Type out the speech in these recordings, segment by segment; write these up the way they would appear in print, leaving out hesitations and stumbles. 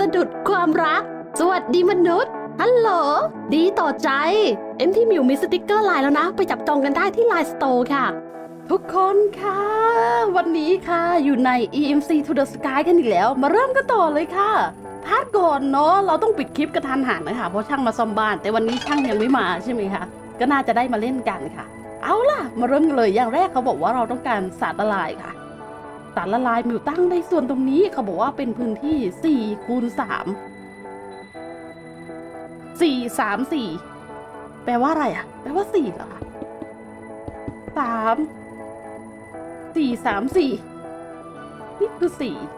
สะดุดความรักสวัสดีมนุษย์ฮัลโหลดีต่อใจที่มิวมีสติกเกอร์ไลน์แล้วนะไปจับจองกันได้ที่ไลน์สโตร์ค่ะทุกคนค่ะวันนี้ค่ะอยู่ใน EMC to the Sky กันอีกแล้วมาเริ่มกันต่อเลยค่ะพาร์ทก่อนเนาะเราต้องปิดคลิปกระทันหันนะคะเพราะช่างมาซ่อมบ้านแต่วันนี้ช่างยังไม่มาใช่ไหมคะก็น่าจะได้มาเล่นกันค่ะเอาล่ะมาเริ่มกันเลยอย่างแรกเขาบอกว่าเราต้องการสารละลายค่ะสารละลายมิวตั้งในส่วนตรงนี้เขาบอกว่าเป็นพื้นที่4 คูณ 3 4 3 4แปลว่าอะไรอ่ะแปลว่า4เหรอคะ3 4 3 4นี่คือ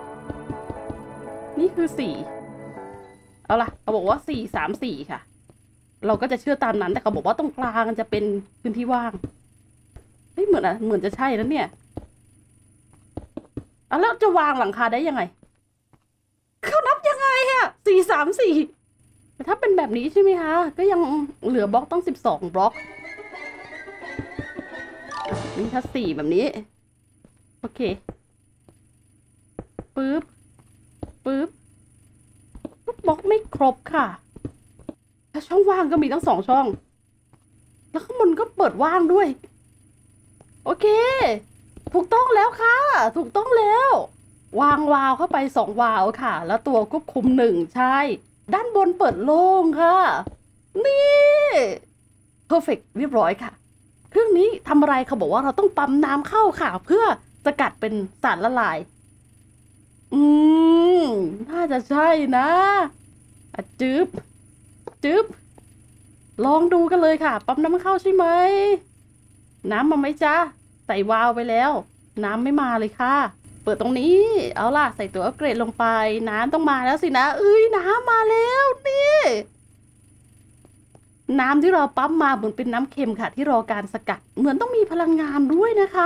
4นี่คือ4เอาล่ะเขาบอกว่า4 3 4ค่ะเราก็จะเชื่อตามนั้นแต่เขาบอกว่าตรงกลางจะเป็นพื้นที่ว่างเฮ้ยเหมือนจะใช่แล้วเนี่ยแล้วจะวางหลังคาได้ยังไงเขานับยังไงอะ4 3 4แต่ถ้าเป็นแบบนี้ใช่ไหมคะก็ยังเหลือบล็อกต้อง12บล็อกนี่ถ้า4แบบนี้โอเคปึ๊บบล็อกไม่ครบค่ะถ้าช่องว่างก็มีทั้ง2 ช่องแล้วข้างบนก็เปิดว่างด้วยโอเคถูกต้องแล้วค่ะถูกต้องแล้ววางวาล์วเข้าไป2 วาล์วค่ะแล้วตัวควบคุม1ใช่ด้านบนเปิดโล่งค่ะนี่เพอร์เฟกต์เรียบร้อยค่ะเครื่องนี้ทำอะไรเขาบอกว่าเราต้องปั๊มน้ำเข้าค่ะเพื่อสกัดเป็นสารละลายน่าจะใช่นะจึ๊บลองดูกันเลยค่ะปั๊มน้ำเข้าใช่ไหมน้ำมาไหมจ๊ะใส่วาล์วไปแล้วน้ำไม่มาเลยค่ะเปิดตรงนี้เอาล่ะใส่ตัวอัปเกรดลงไปน้ำต้องมาแล้วสินะน้ำมาแล้วนี่น้ำที่เราปั๊มมาเหมือนเป็นน้ำเค็มค่ะที่รอการสกัดเหมือนต้องมีพลังงานด้วยนะคะ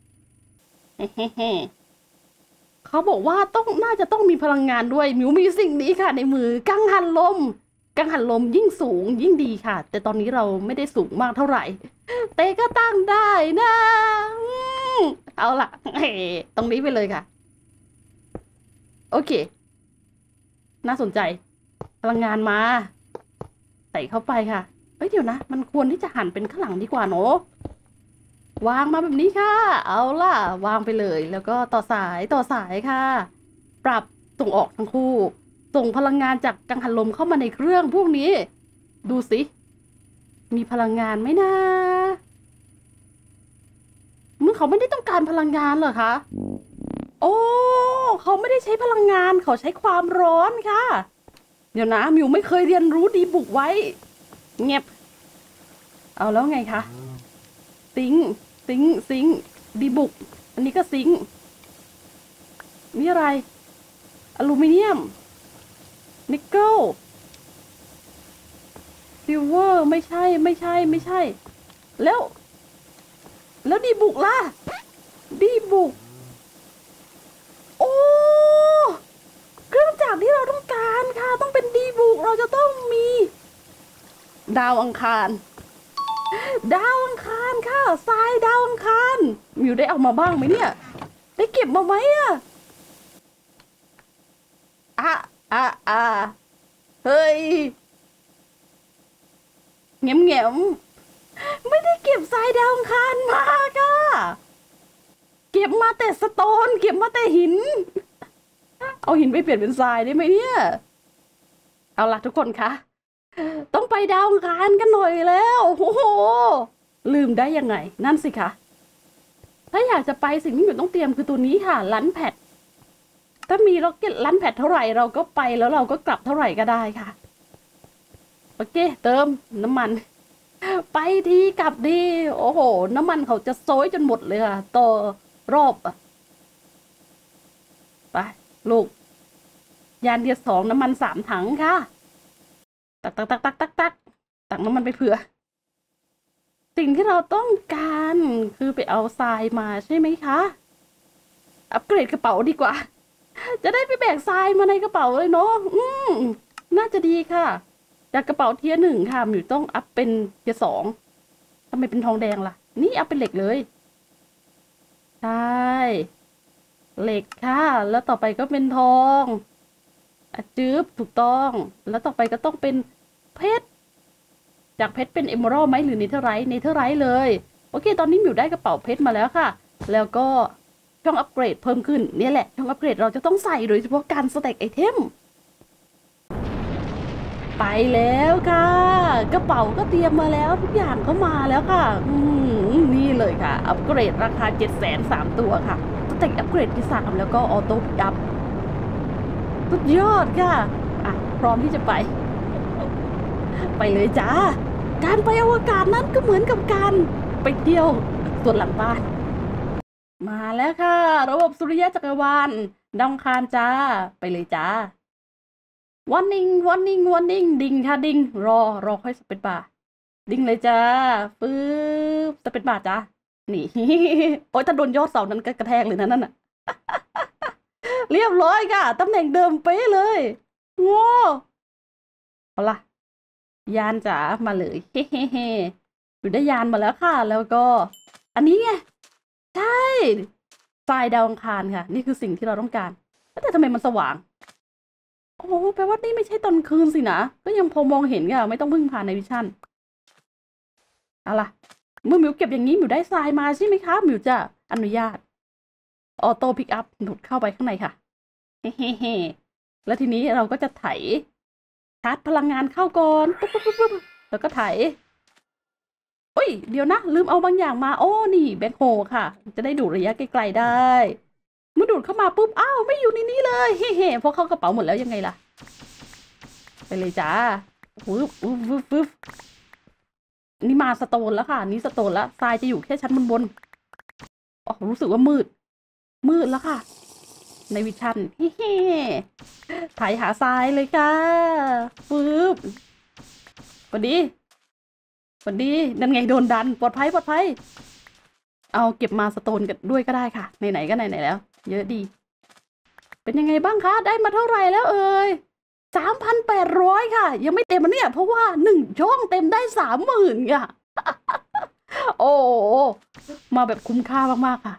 เขาบอกว่าน่าจะต้องมีพลังงานด้วยมิวมีสิ่งนี้ค่ะในมือกังหันลมยิ่งสูงยิ่งดีค่ะแต่ตอนนี้เราไม่ได้สูงมากเท่าไหร่แต่ก็ตั้งได้นะเอาล่ะตรงนี้ไปเลยค่ะโอเคน่าสนใจพลังงานมาใส่เข้าไปค่ะเดี๋ยวนะมันควรที่จะหันเป็นข้างหลังดีกว่าเนาะวางมาแบบนี้ค่ะเอาล่ะวางไปเลยแล้วก็ต่อสายค่ะปรับส่งออกทั้งคู่ส่งพลังงานจากกังหันลมเข้ามาในเครื่องพวกนี้ดูสิมีพลังงานไหมนะมึงเขาไม่ได้ต้องการพลังงานเหรอคะโอ้เขาไม่ได้ใช้พลังงานเขาใช้ความร้อนค่ะเดี๋ยวนะมิวไม่เคยเรียนรู้ดีบุกไว้เงียบเอาแล้วไงคะซิงดีบุกอันนี้ก็ซิงนี่อะไรอลูมิเนียมนิกเกิลซิลเวอร์ไม่ใช่แล้วดีบุกล่ะดีบุกโอ้เครื่องจักรที่เราต้องการค่ะต้องเป็นดีบุกเราจะต้องมีดาวอังคารค่ะทรายดาวอังคารมิวได้เอามาบ้างไหมเนี่ยได้เก็บมาไหมเฮ้ยเงียบไม่ได้เก็บทรายดาวอังคารมาค่ะเก็บมาแต่สโตนเก็บมาแต่หินเอาหินไปเปลี่ยนเป็นทรายได้ไหมเนี่ยเอาล่ะทุกคนคะต้องไปดาวอังคารกันหน่อยแล้วโอ้โหลืมได้ยังไงนั่นสิคะถ้าอยากจะไปสิ่งที่อยู่ต้องเตรียมคือตัวนี้ค่ะลันแพดถ้ามีล็อกเก็ตลันแพดเท่าไหร่เราก็ไปแล้วเราก็กลับเท่าไหร่ก็ได้ค่ะโอเคเติมน้ำมันไปดีกลับดีโอ้โหน้ำมันเขาจะโซยจนหมดเลยค่ะต่อรอบไปลูกยานเดียว2น้ำมัน3 ถังค่ะตักน้ำมันไปเผื่อสิ่งที่เราต้องการคือไปเอาทรายมาใช่ไหมคะอัปเกรดกระเป๋าดีกว่าจะได้ไปแบกทรายมาในกระเป๋าเลยเนาะน่าจะดีค่ะจากกระเป๋าเทียร์ 1ค่ะมิวต้องอัพเป็นเทียร์ 2ทำไมเป็นทองแดงล่ะนี่อัพเป็นเหล็กเลยใช่เหล็กค่ะแล้วต่อไปก็เป็นทองจืบถูกต้อง แล้วต่อไปก็ต้องเป็นเพชรจากเพชรเป็นเอเมอรัลไหมหรือเนเธอร์ไรท์เลยโอเคตอนนี้หมิวได้กระเป๋าเพชรมาแล้วค่ะแล้วก็ช่องอัปเกรดเพิ่มขึ้นนี่แหละช่องอัปเกรดเราจะต้องใส่โดยเฉพาะการสแต็กไอเทมไปแล้วค่ะกระเป๋าก็เตรียมมาแล้วทุกอย่างก็มาแล้วค่ะนี่เลยค่ะอัปเกรดราคา700,003ตัวค่ะสเต็กอัปเกรดที่3แล้วก็ออโต้พิกอัพสุดยอดค่ะอ่ะพร้อมที่จะไปเลยจ้าการไปอวกาศนั้นก็เหมือนกับการไปเที่ยวสวนหลังบ้านมาแล้วค่ะระบบสุริยะจักรวาลดาวอังคารจ้าไปเลยจ้าวันนิ่งดิ่งค่ะดิ่งรอค่อยสเปซบาร์ดิ่งเลยจ้าปึ๊บสเปซบาร์จ้านี่ โอ๊ยถ้าโดนยอดเสานั้นก็กระแทกเลยนะนั่นน่ะ เรียบร้อยค่ะตำแหน่งเดิมเป๊ะเลยโง่เอาล่ะยานจ๋ามาเลยเฮ้เฮ้อยู่ได้ยานมาแล้วค่ะแล้วก็อันนี้ไงใช่ทรายดาวอังคารค่ะนี่คือสิ่งที่เราต้องการแต่ทำไมมันสว่างโอ้แปลว่านี่ไม่ใช่ตอนคืนสินะก็ยังพอมองเห็นค่ะไม่ต้องพึ่งพาในวิชั่นเอาล่ะเมื่อหมิวเก็บอย่างนี้หมิวได้ทรายมาใช่ไหมคะหมิวจะอนุญาตออโต้พิกอัพหนุดเข้าไปข้างในค่ะเฮ้เฮ้แล้วทีนี้เราก็จะไถชาร์จพลังงานเข้าก่อนปุ๊บแล้วก็ไถโอ้ยเดี๋ยวนะลืมเอาบางอย่างมาโอ้นี่แบ็คโฮค่ะจะได้ดูดระยะไกลๆได้เมื่อดูดเข้ามาปุ๊บอ้าวไม่อยู่ในนี้เลยเฮ้เพราะเข้ากระเป๋าหมดแล้วยังไงล่ะไปเลยจ้าฟึบนี่มาสโตนแล้วค่ะนี่สโตนแล้วทรายจะอยู่แค่ชั้นบนอ๋อรู้สึกว่ามืดแล้วค่ะในวิชั่นเฮ้ถ่ายหาทรายเลยค่ะปึ๊บพอดีนั่นไงโดนดันปลอดภัยเอาเก็บมาสโตนกันด้วยก็ได้ค่ะไหนๆก็ไหนๆแล้วเยอะดีเป็นยังไงบ้างคะได้มาเท่าไหร่แล้วเอ่ย3,800ค่ะยังไม่เต็มเนี่ยเพราะว่า1 ช่องเต็มได้30,000ค่ะ โอ้มาแบบคุ้มค่ามากๆค่ะ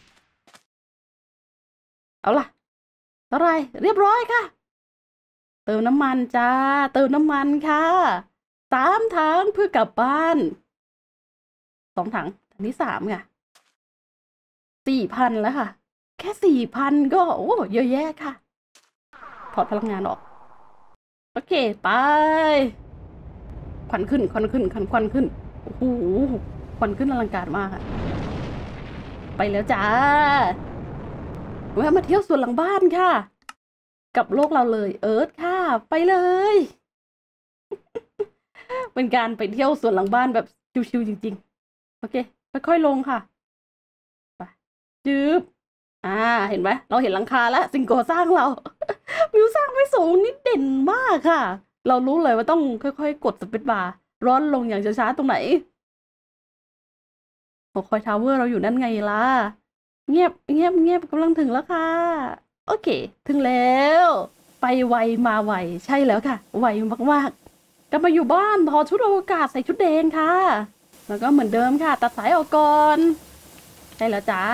เอาล่ะเท่าไหร่เรียบร้อยค่ะเติมน้ำมันจ้าเติมน้ำมันค่ะ3 ถังเพื่อกลับบ้าน2 ถังอันที่3ค่ะ4,000แล้วค่ะแค่4,000ก็โอ้เยอะแยะค่ะถอดพลังงานออกโอเคไปควันขึ้นควันขึ้นโอ้โหควันขึ้นอลังการมากค่ะไปแล้วจ้าแวะมาเที่ยวสวนหลังบ้านค่ะกับโลกเราเลยเอิร์ธค่ะไปเลยเป็นการไปเที่ยวสวนหลังบ้านแบบชิวๆจริงๆโอเคค่อยๆลงค่ะไปจืบเห็นไหมเราเห็นหลังคาแล้วสิ่งก่อสร้างเรา วิวสร้างไม่สูงนิดเด่นมากค่ะเรารู้เลยว่าต้องค่อยๆกดสเปซบาร์ร้อนลงอย่างช้าๆตรงไหนหอคอยทาวเวอร์เราอยู่นั่นไงล่ะเงียบกำลังถึงแล้วค่ะโอเคถึงแล้วไปไวมาไวใช่แล้วค่ะไวมากๆกลับมาอยู่บ้านถอดชุดอวกาศใส่ชุดแดงค่ะแล้วก็เหมือนเดิมค่ะตัดสายออกก่อนใช่แล้วจ้า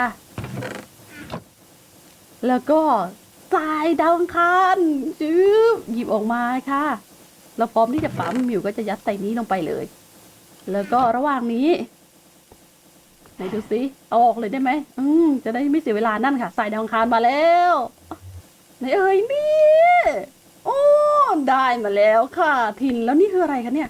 แล้วก็ทรายดาวอังคารหยิบออกมาค่ะแล้วพร้อมที่จะปั๊มหมิวก็จะยัดใส่นี้ลงไปเลยแล้วก็ระหว่างนี้ไหนดูสิเอาออกเลยได้ไหมจะได้ไม่เสียเวลานั่นค่ะทรายดาวอังคารมาแล้วไหนเอ่ยนี่โอ้ได้มาแล้วค่ะทินแล้วนี่คืออะไรคะเนี่ย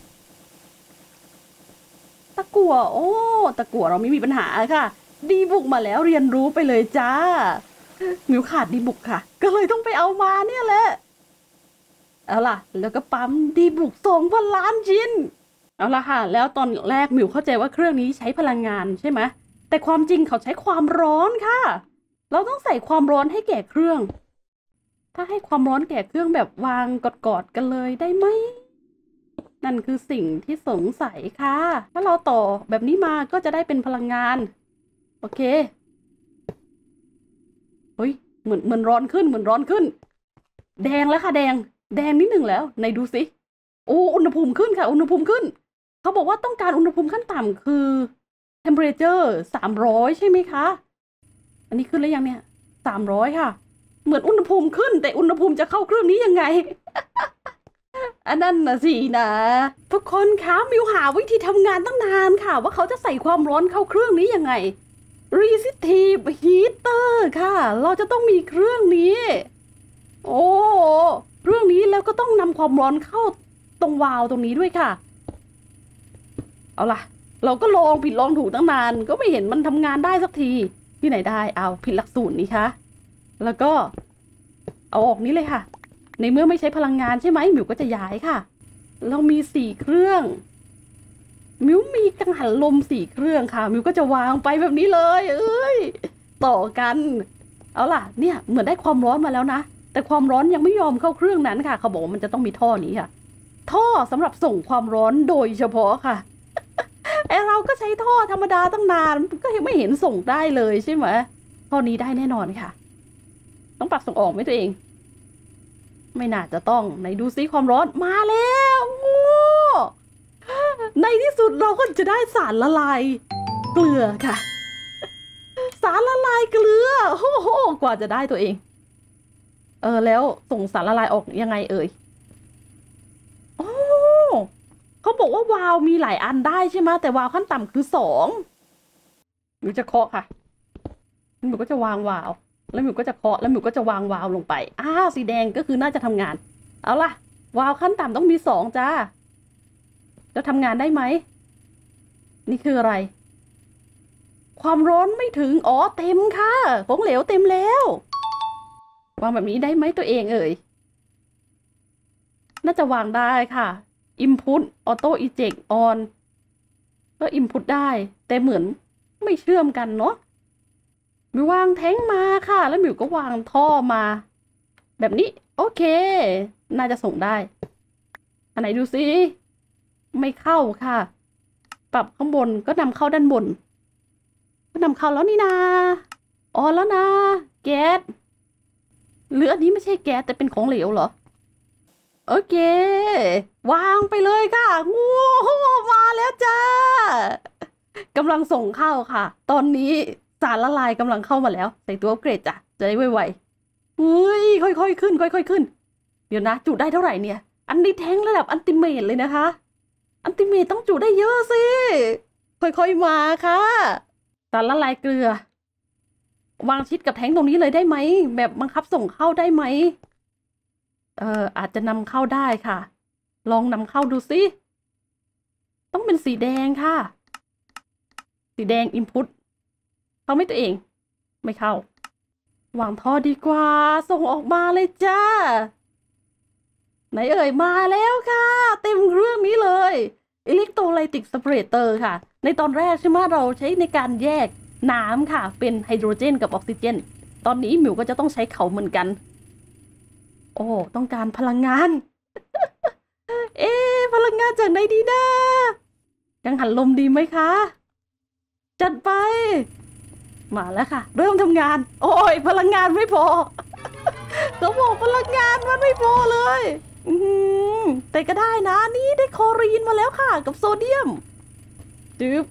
ตะกั่วโอ้ตะกั่วเราไม่มีปัญหาค่ะดีบุกมาแล้วเรียนรู้ไปเลยจ้ามิวขาดดีบุกค่ะก็เลยต้องไปเอามาเนี่ยแหละเอาล่ะแล้วก็ปั๊มดีบุก2,000 ล้านชิ้นเอาล่ะค่ะแล้วตอนแรกมิวเข้าใจว่าเครื่องนี้ใช้พลังงานใช่ไหมแต่ความจริงเขาใช้ความร้อนค่ะเราต้องใส่ความร้อนให้แก่เครื่องถ้าให้ความร้อนแก่เครื่องแบบวางกอดกันเลยได้ไหมนั่นคือสิ่งที่สงสัยค่ะถ้าเราต่อแบบนี้มาก็จะได้เป็นพลังงานโอเคเฮ้ยเหมือนร้อนขึ้นแดงแล้วค่ะแดงนิดหนึ่งแล้วไหนดูสิโอ้อุณหภูมิขึ้นค่ะอุณหภูมิขึ้นเขาบอกว่าต้องการอุณหภูมิขั้นต่ำคือ temperature 300ใช่ไหมคะอันนี้ขึ้นแล้วยังเนี่ย300ค่ะเหมือนอุณหภูมิขึ้นแต่อุณหภูมิจะเข้าเครื่องนี้ยังไง อันนั้นนะสินะทุกคนคะมิวหาวิธีทำงานตั้งนานค่ะว่าเขาจะใส่ความร้อนเข้าเครื่องนี้ยังไง Resistive Heater ค่ะเราจะต้องมีเครื่องนี้โอ้เครื่องนี้แล้วก็ต้องนำความร้อนเข้าตรงวาล์วตรงนี้ด้วยค่ะเอาล่ะเราก็ลองผิดลองถูกตั้งนานก็ไม่เห็นมันทำงานได้สักทีที่ไหนได้เอาผิดหลักสูตรนี่คะแล้วก็เอาออกนี้เลยค่ะในเมื่อไม่ใช้พลังงานใช่ไหมมิวก็จะย้ายค่ะเรามี4เครื่องมิวมีกังหันลม4เครื่องค่ะมิวก็จะวางไปแบบนี้เลยเอ้ยต่อกันเอาล่ะเนี่ยเหมือนได้ความร้อนมาแล้วนะแต่ความร้อนยังไม่ยอมเข้าเครื่องนั้นค่ะเขาบอกว่ามันจะต้องมีท่อนี้ค่ะท่อสำหรับส่งความร้อนโดยเฉพาะค่ะ ไอเราก็ใช้ท่อธรรมดาตั้งนานก็ยังไม่เห็นส่งได้เลยใช่ไหมท่อนี้ได้แน่นอนค่ะต้องปรับส่งออกไหมตัวเองไม่น่าจะต้องไหนดูซิความร้อนมาแล้วโอ้ในที่สุดเราก็จะได้สารละลายเกลือค่ะ สารละลายเกลือโอ้โหกว่าจะได้ตัวเองแล้วส่งสารละลายออกยังไงเอ่ยโอ้เขาบอกว่าวาล์วมีหลายอันได้ใช่ไหมแต่วาล์วขั้นต่ำคือ2หมิวจะเคาะค่ะหมิวก็จะวางวาล์วแล้วหมิวก็จะเคาะแล้วหมิวก็จะวางวาล์วลงไปสีแดงก็คือน่าจะทำงานเอาล่ะวาล์วขั้นต่ำต้องมี2จ้าจะทำงานได้ไหมนี่คืออะไรความร้อนไม่ถึงเต็มค่ะของเหลวเต็มแล้ววางแบบนี้ได้ไหมตัวเองเอ่ยน่าจะวางได้ค่ะ Input Auto Eject On ก็ Input ได้แต่เหมือนไม่เชื่อมกันเนาะมิววางแท้งมาค่ะแล้วมิวก็วางท่อมาแบบนี้โอเคน่าจะส่งได้อันไหนดูซิไม่เข้าค่ะปรับข้างบนก็นำเข้าด้านบนก็นำเข้าแล้วนี่นาแล้วนะแก๊สหรืออันนี้ไม่ใช่แก๊สแต่เป็นของเหลวเหรอโอเควางไปเลยค่ะงูมาแล้วจ้ากำลังส่งเข้าค่ะตอนนี้สารละลายกำลังเข้ามาแล้วใส่ตัวอัปเกรดจ้ะจะได้ไวๆเฮ้ยค่อยๆขึ้นค่อยๆขึ้นเดี๋ยวนะจุได้เท่าไหร่เนี่ยอันนี้แท้งระดับอันติเมตเลยนะคะอันติเมตต้องจุได้เยอะสิค่อยๆมาค่ะสารละลายเกลือวางชิดกับแท้งตรงนี้เลยได้ไหมแบบบังคับส่งเข้าได้ไหมอาจจะนำเข้าได้ค่ะลองนำเข้าดูสิต้องเป็นสีแดงค่ะสีแดง Input เข้าไม่ตัวเองไม่เข้าวางท่อดีกว่าส่งออกมาเลยจ้าไหนเอ่ยมาแล้วค่ะเต็มเครื่องนี้เลยอิเล็กโทรไลติกสเปรเตอร์ค่ะในตอนแรกใช่ไหมเราใช้ในการแยกน้ำค่ะเป็นไฮโดรเจนกับออกซิเจนตอนนี้หมิวก็จะต้องใช้เขาเหมือนกันโอ้ต้องการพลังงาน พลังงานจากไหนดีนะกังหันลมดีไหมคะจัดไปมาแล้วค่ะเริ่มทำงานโอ้ยพลังงานไม่พอ เขาบอกพลังงานมันไม่พอเลยแต่ก็ได้นะนี่ได้คลอรีนมาแล้วค่ะกับโซเดียมจืบ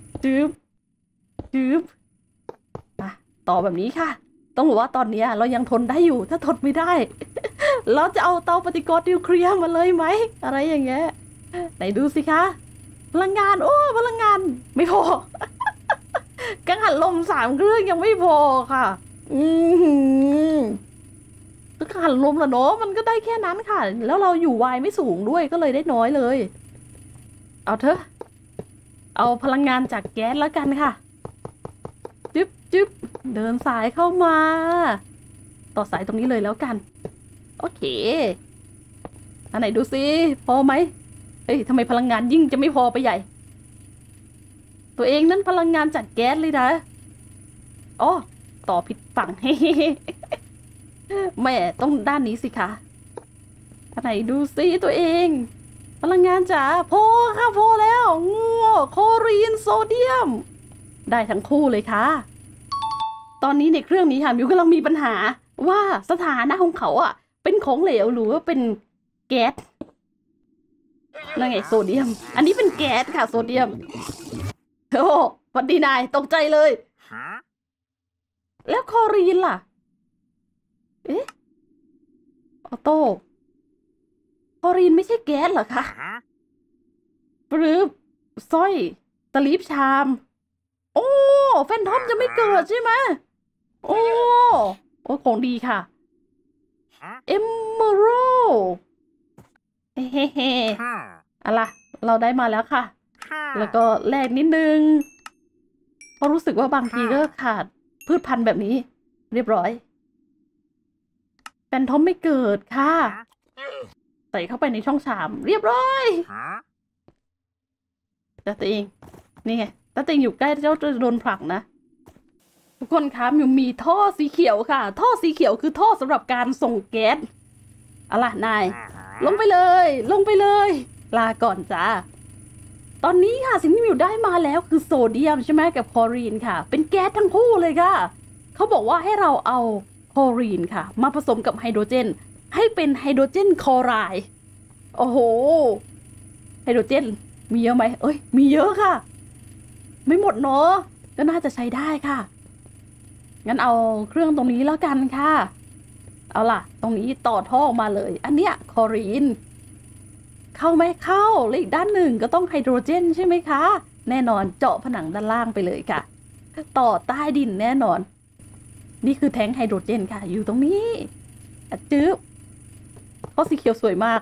ต่อแบบนี้ค่ะต้องบอกว่าตอนนี้เรายังทนได้อยู่ถ้าทนไม่ได้ เราจะเอาเตาปฏิกรณ์นิวเคลียร์มาเลยไหมอะไรอย่างเงี้ยไหนดูสิคะพลังงานพลังงานไม่พอ กังหันลม3 เครื่องยังไม่พอค่ะกังหันลมละเนาะมันก็ได้แค่นั้นค่ะแล้วเราอยู่วายไม่สูงด้วยก็เลยได้น้อยเลยเอาเถอะเอาพลังงานจากแก๊สแล้วกันค่ะจึ๊บเดินสายเข้ามาต่อสายตรงนี้เลยแล้วกันโอเคอันไหนดูซิพอไหมทำไมพลังงานยิ่งจะไม่พอไปใหญ่ตัวเองนั้นพลังงานจากแก๊สเลยนะต่อผิดฝั่ง แม่ต้องด้านนี้สิคะอันไหนดูซิตัวเองพลังงานจ๋าพอค่ะพอแล้วคลอรีนโซเดียมได้ทั้งคู่เลยค่ะตอนนี้ในเครื่องนี้ค่ะมิวกำลังมีปัญหาว่าสถานะของเขาเป็นของเหลวหรือว่าเป็นแก๊สนั่นไงโซเดียมอันนี้เป็นแก๊สค่ะโซเดียมสวัสดีนายตกใจเลยแล้วคลอรีนล่ะอโต้คลอรีนไม่ใช่แก๊สเหรอคะปรืบสร้อยสลีปชามโอ้แฟนทอมจะไม่เกิดใช่ไหมโอ้โอ้ของดีค่ะเอมเมอรัลเฮ้เฮ้อะไรเราได้มาแล้วค่ะแล้วก็แลกนิดนึงเพราะรู้สึกว่าบางทีก็ขาดพืชพันธุ์แบบนี้ เรียบร้อยแฟนทอมไม่เกิดค่ะใส่เข้าไปในช่องชามเรียบร้อยแต่ตัวเองนี่ไงถ้าตัวเองอยู่ใกล้เจ้าจะโดนผลักนะทุกคนคะมิวมีท่อสีเขียวค่ะ ท่อสีเขียวคือท่อสำหรับการส่งแก๊สเอาล่ะนายลงไปเลยลงไปเลยลาก่อนจ้าตอนนี้ค่ะสิ่งที่มิวได้มาแล้วคือโซเดียมใช่ไหมกับคลอรีนค่ะเป็นแก๊สทั้งคู่เลยค่ะเขาบอกว่าให้เราเอาคลอรีนค่ะมาผสมกับไฮโดรเจนให้เป็นไฮโดรเจนคลอไรด์โอ้โหไฮโดรเจนมีเยอะไหมเอ้ยมีเยอะค่ะไม่หมดเนาะก็น่าจะใช้ได้ค่ะงั้นเอาเครื่องตรงนี้แล้วกันค่ะเอาล่ะตรงนี้ต่อท่อออกมาเลยอันเนี้ยคลอรีนเข้าไหมเข้าแล้วอีกด้านหนึ่งก็ต้องไฮโดรเจนใช่ไหมคะแน่นอนเจาะผนังด้านล่างไปเลยค่ะต่อใต้ดินแน่นอนนี่คือแท้งไฮโดรเจนค่ะอยู่ตรงนี้จื๊บเพราะสีเขียวสวยมาก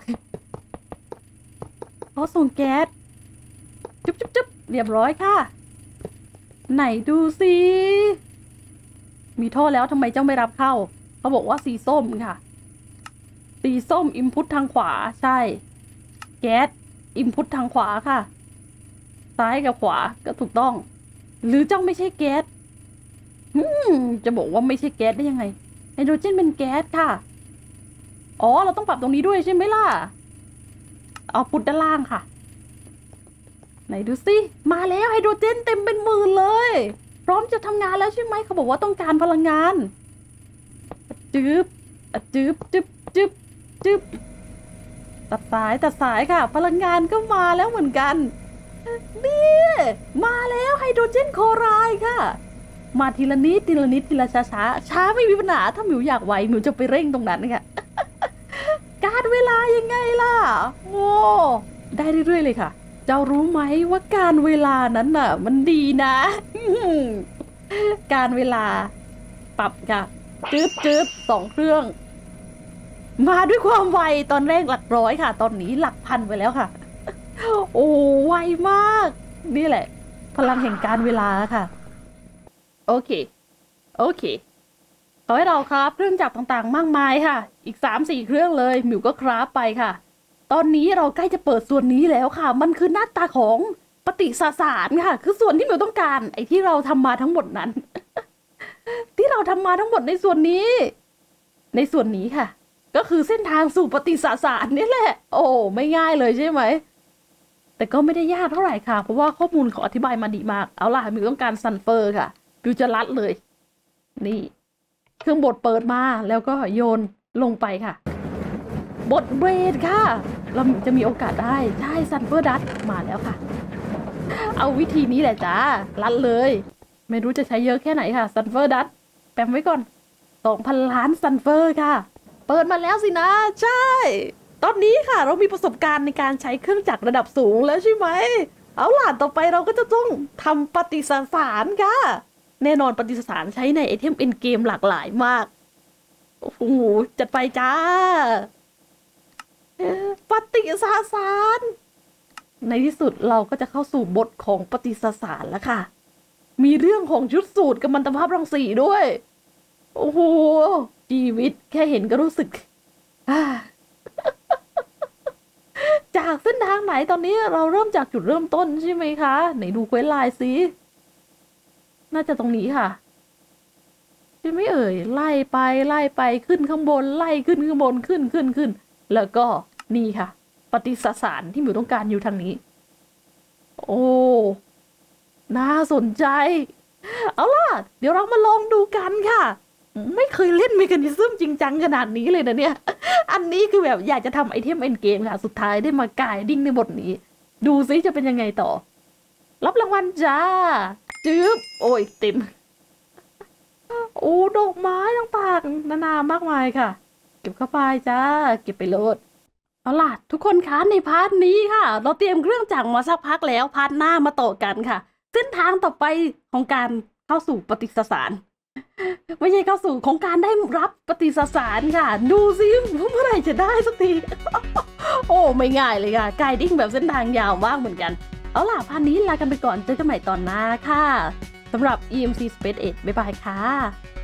เพราะส่งแก๊สจุ๊บจุ๊บจุ๊บเรียบร้อยค่ะไหนดูสิมีท่อแล้วทำไมเจ้าไม่รับเข้าเขาบอกว่าสีส้มค่ะสีส้มอินพุตทางขวาใช่แก๊สอินพุตทางขวาค่ะซ้ายกับขวาก็ถูกต้องหรือเจ้าไม่ใช่แก๊สจะบอกว่าไม่ใช่แก๊สได้ยังไงไฮโดรเจนเป็นแก๊สค่ะอ๋อเราต้องปรับตรงนี้ด้วยใช่ไหมล่ะเอาพุตด้านล่างค่ะไหนดูสิมาแล้วไฮโดรเจนเต็มเป็นหมื่นเลยพร้อมจะทำงานแล้วใช่ไหมเขาบอกว่าต้องการพลังงานจืบจืบจืบจืบจืบตัดสายค่ะพลังงานก็มาแล้วเหมือนกันนี่มาแล้วไฮโดรเจนคลอไรด์ค่ะมาทีละนิดทีละช้าไม่มีปัญหาถ้าหมิวอยากไวหมิวจะไปเร่งตรงนั้นค่ะการเวลายังไงล่ะโอ้ได้เรื่อยๆเลยค่ะเจ้ารู้ไหมว่าการเวลานั้นน่ะมันดีนะการเวลาปรับค่ะจืบ2 เครื่องมาด้วยความไวตอนแรกหลักร้อยค่ะตอนนี้หลักพันไปแล้วค่ะโอ้ไวมากนี่แหละพลังแห่งการเวลาค่ะโอเคขอให้เราครับเครื่องจักรต่างๆมากมายค่ะอีก3-4 เครื่องเลยหมิวก็คราฟไปค่ะตอนนี้เราใกล้จะเปิดส่วนนี้แล้วค่ะมันคือหน้าตาของปฏิสสารค่ะคือส่วนที่หมิวต้องการไอ้ที่เราทำมาทั้งหมดนั้น ที่เราทำมาทั้งหมดในส่วนนี้ค่ะก็คือเส้นทางสู่ปฏิสสารนี่แหละโอ้ไม่ง่ายเลยใช่ไหมแต่ก็ไม่ได้ยากเท่าไหร่ค่ะเพราะว่าข้อมูลเขาอธิบายมาดีมากเอาล่ะมิวต้องการซัลเฟอร์ค่ะมิวจะลัดเลยนี่เครื่องบดเปิดมาแล้วก็โยนลงไปค่ะบดเบรดค่ะเราจะมีโอกาสได้ใช่ซัลเฟอร์ดัตมาแล้วค่ะเอาวิธีนี้แหละจ้าลัดเลยไม่รู้จะใช้เยอะแค่ไหนค่ะซัลเฟอร์ดัตแปมไว้ก่อน2,000 ล้านซัลเฟอร์ค่ะเปิดมาแล้วสินะใช่ตอนนี้ค่ะเรามีประสบการณ์ในการใช้เครื่องจักรระดับสูงแล้วใช่ไหมเอาล่ะต่อไปเราก็จะต้องทำปฏิสสารค่ะแน่นอนปฏิสสารใช้ในไอเทมเอ็นเกมหลากหลายมากโอ้โหจัดไปจ้าปฏิสสารในที่สุดเราก็จะเข้าสู่บทของปฏิสสารแล้วค่ะมีเรื่องของชุดสูตรกัมมันตภาพรังสีด้วยโอ้โหชีวิตแค่เห็นก็รู้สึกจากเส้นทางไหนตอนนี้เราเริ่มจากจุดเริ่มต้นใช่ไหมคะไหนดูเควสไลน์สิน่าจะตรงนี้ค่ะใช่ไหมเอ่ยไล่ไปขึ้นข้างบนไล่ขึ้นข้างบนขึ้นแล้วก็นี่ค่ะปฏิสสารที่หมิวต้องการอยู่ทางนี้โอ้น่าสนใจเอาล่ะเดี๋ยวเรามาลองดูกันค่ะไม่เคยเล่นเมคานิซึมจริงจังขนาดนี้เลยนะเนี่ยอันนี้คือแบบอยากจะทำไอเทมเอ็นเกมค่ะสุดท้ายได้มากายดิ้งในบทนี้ดูซิจะเป็นยังไงต่อรับรางวัลจ้าจื๊บโอ้ยเต็มโอ้ดอกไม้ต่างๆนานามากมายค่ะเก็บเข้าไปจ้าเก็บไปโหลดเอาล่ะทุกคนคะในพาร์ทนี้ค่ะ เราเตรียมเครื่องจักรมาสักพักแล้วพาร์ทหน้ามาต่อกันค่ะ เส้นทางต่อไปของการเข้าสู่ปฏิสสารไม่ใช่เข้าสู่ของการได้รับปฏิสสารค่ะ ดูซิเมื่อไหร่จะได้สักที โอ้ไม่ง่ายเลยค่ะไกดิ้งแบบเส้นทางยาวมากเหมือนกันเอาล่ะพาร์ทนี้ลากันไปก่อนเจอกันใหม่ตอนหน้าค่ะสำหรับ EMC Space 8บ๊ายบายค่ะ